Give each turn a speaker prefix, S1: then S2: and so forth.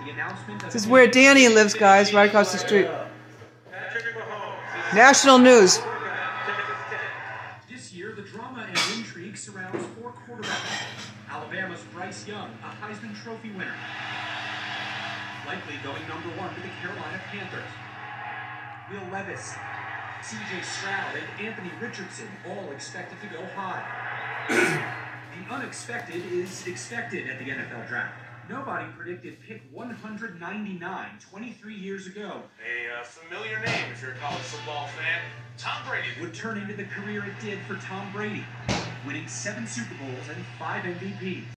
S1: This is where Danny lives, guys, right across the street. National news.
S2: This year, the drama and intrigue surrounds 4 quarterbacks. Alabama's Bryce Young, a Heisman Trophy winner. Likely going #1 to the Carolina Panthers. Will Levis, C.J. Stroud, and Anthony Richardson all expected to go high. The unexpected is expected at the NFL draft. Nobody predicted pick 199 23 years ago.
S3: A familiar name if you're a college football fan. Tom Brady
S2: would turn into the career it did for Tom Brady, winning 7 Super Bowls and 5 MVPs.